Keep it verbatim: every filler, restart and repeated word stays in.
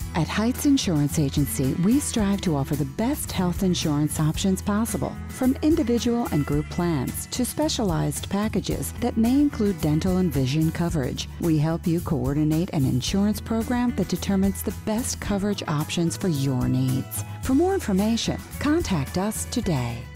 At Heitz Insurance Agency, we strive to offer the best health insurance options possible, from individual and group plans to specialized packages that may include dental and vision coverage. We help you coordinate an insurance program that determines the best coverage options for your needs. For more information, contact us today.